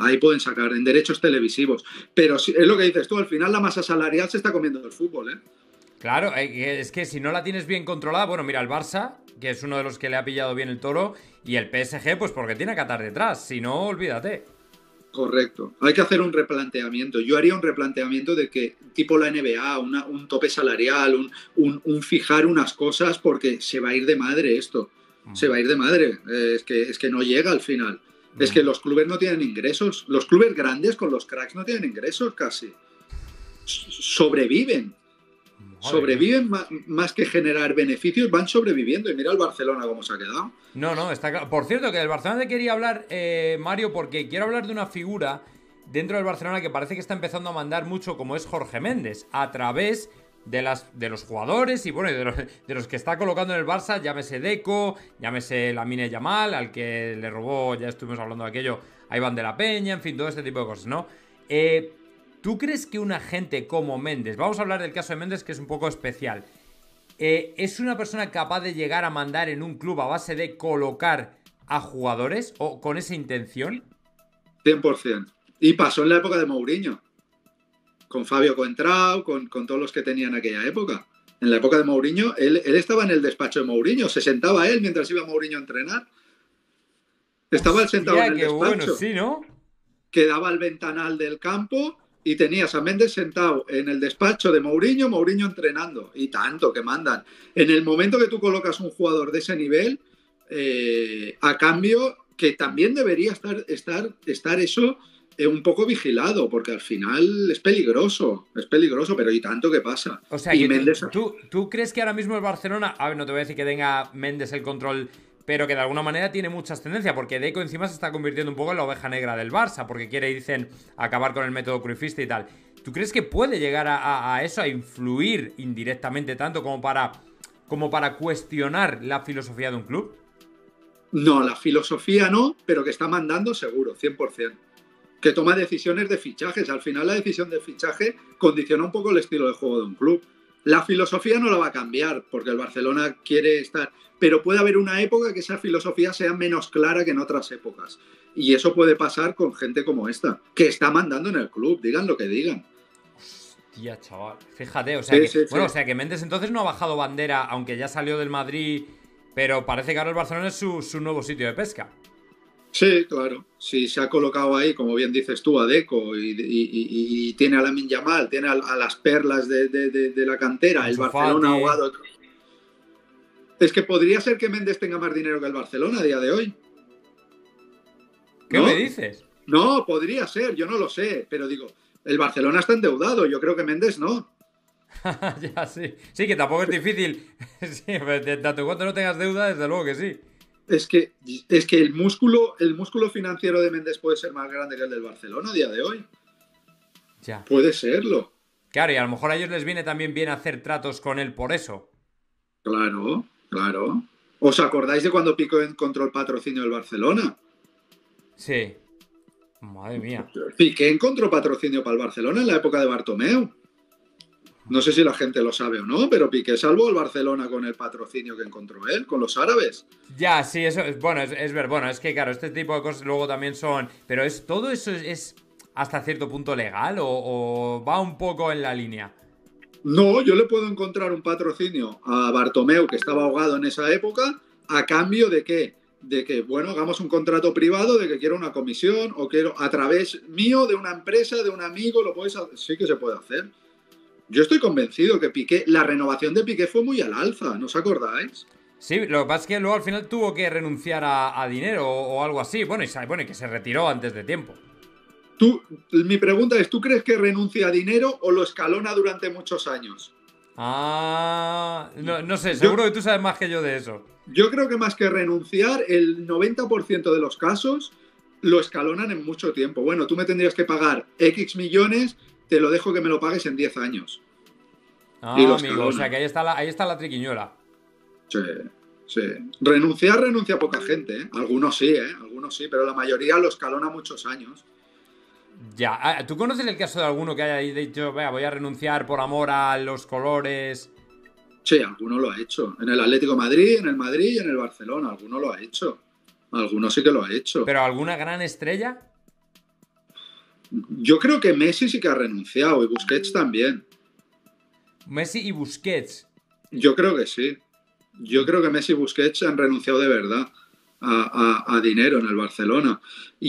Ahí pueden sacar en derechos televisivos. Pero es lo que dices tú, al final la masa salarial se está comiendo el fútbol, ¿eh? Claro, es que si no la tienes bien controlada, bueno, mira, el Barça, que es uno de los que le ha pillado bien el toro, y el PSG, pues porque tiene a Qatar detrás, si no, olvídate. Correcto. Hay que hacer un replanteamiento. Yo haría un replanteamiento de que, tipo la NBA, un tope salarial, un fijar unas cosas, porque se va a ir de madre esto. Se va a ir de madre. Es que no llega al final. Es que los clubes no tienen ingresos. Los clubes grandes con los cracks no tienen ingresos casi. Sobreviven. Madre mía. Sobreviven más que generar beneficios, van sobreviviendo. Y mira el Barcelona cómo se ha quedado. No, no, está claro. Por cierto, que del Barcelona te quería hablar, Mario, porque quiero hablar de una figura dentro del Barcelona que parece que está empezando a mandar mucho, como es Jorge Méndez, a través de los jugadores y bueno, de los que está colocando en el Barça, llámese Deco, llámese Lamine Yamal, al que le robó, ya estuvimos hablando de aquello, a Iván de la Peña, en fin, todo este tipo de cosas, ¿no? ¿Tú crees que un agente como Méndez, vamos a hablar del caso de Méndez, que es un poco especial, es una persona capaz de llegar a mandar en un club a base de colocar a jugadores o con esa intención? 100%. Y pasó en la época de Mourinho, con Fabio Contrao, con todos los que tenían aquella época. En la época de Mourinho, él estaba en el despacho de Mourinho, se sentaba él mientras iba Mourinho a entrenar. Estaba él sentado en Hostia, el qué bueno, despacho, sí, ¿no? que daba al ventanal del campo y tenías a Méndez sentado en el despacho de Mourinho, Mourinho entrenando. Y tanto que mandan. En el momento que tú colocas un jugador de ese nivel, a cambio, que también debería estar eso un poco vigilado, porque al final es peligroso, pero y tanto que pasa. O sea, Y que Méndez, tú crees que ahora mismo el Barcelona, a ver, no te voy a decir que tenga Méndez el control, pero que de alguna manera tiene mucha ascendencia, porque Deco encima se está convirtiendo un poco en la oveja negra del Barça, porque quiere, dicen, acabar con el método cruifista y tal. ¿Tú crees que puede llegar a eso, a influir indirectamente tanto como para cuestionar la filosofía de un club? no, la filosofía no, pero que está mandando seguro, 100%. Que toma decisiones de fichajes. Al final la decisión de fichaje condiciona un poco el estilo de juego de un club. La filosofía no la va a cambiar porque el Barcelona quiere estar, pero puede haber una época que esa filosofía sea menos clara que en otras épocas. Y eso puede pasar con gente como esta, que está mandando en el club, digan lo que digan. Tía, chaval. Fíjate, o sea Sí, que. sí, Bueno, o sí. sea que Méndez entonces no ha bajado bandera, aunque ya salió del Madrid. Pero parece que ahora el Barcelona es su nuevo sitio de pesca. Sí, claro. Si se ha colocado ahí, como bien dices tú, a Deco y tiene a Lamine Yamal, tiene a las perlas de la cantera, el Ansu Barcelona Fati. ahogado. Es que podría ser que Méndez tenga más dinero que el Barcelona a día de hoy, ¿Qué me ¿no? dices? No, podría ser, yo no lo sé, pero digo, el Barcelona está endeudado, yo creo que Méndez no. Ya, sí. Sí, que tampoco es difícil. Sí, pero tanto cuanto no tengas deuda, desde luego que sí. Es que, es que el músculo financiero de Méndez puede ser más grande que el del Barcelona a día de hoy. Ya. Puede serlo, Claro, y a lo mejor a ellos les viene también bien hacer tratos con él por eso. claro, claro. ¿Os acordáis de cuando Pico encontró el patrocinio del Barcelona? Sí. Madre mía. Piqué encontró patrocinio para el Barcelona en la época de Bartomeu. No sé si la gente lo sabe o no, pero Piqué salvó al Barcelona con el patrocinio que encontró él, con los árabes. Ya, sí, eso es. Bueno, es ver. Bueno, es que claro, este tipo de cosas luego también son. Pero es todo eso es hasta cierto punto legal o va un poco en la línea. No, yo le puedo encontrar un patrocinio a Bartomeu, que estaba ahogado en esa época, a cambio de qué? De que, bueno, hagamos un contrato privado, de que quiero una comisión o quiero a través mío, de una empresa, de un amigo, lo puedes hacer. Sí que se puede hacer. Yo estoy convencido que Piqué, la renovación de Piqué fue muy al alza, ¿no os acordáis? Sí, lo que pasa es que luego al final tuvo que renunciar a dinero o algo así. Bueno, bueno, y que se retiró antes de tiempo. Mi pregunta es, ¿tú crees que renuncia a dinero o lo escalona durante muchos años? Ah, no, no sé, Yo, seguro que tú sabes más que yo de eso. yo creo que más que renunciar, el 90% de los casos lo escalonan en mucho tiempo. Bueno, tú me tendrías que pagar X millones, te lo dejo que me lo pagues en 10 años. Y Ah, lo amigo, o sea escalonan. que ahí está la triquiñuela. Sí, sí. Renuncia poca gente, ¿eh? Algunos sí, ¿eh? Algunos sí, pero la mayoría lo escalona muchos años. Ya, ¿tú conoces el caso de alguno que haya dicho, vea, voy a renunciar por amor a los colores? Sí, alguno lo ha hecho. En el Atlético de Madrid, en el Madrid y en el Barcelona. Alguno lo ha hecho. Alguno sí que lo ha hecho. ¿Pero alguna gran estrella? Yo creo que Messi sí que ha renunciado y Busquets también. Messi y Busquets. Yo creo que sí. Yo creo que Messi y Busquets han renunciado de verdad a dinero en el Barcelona.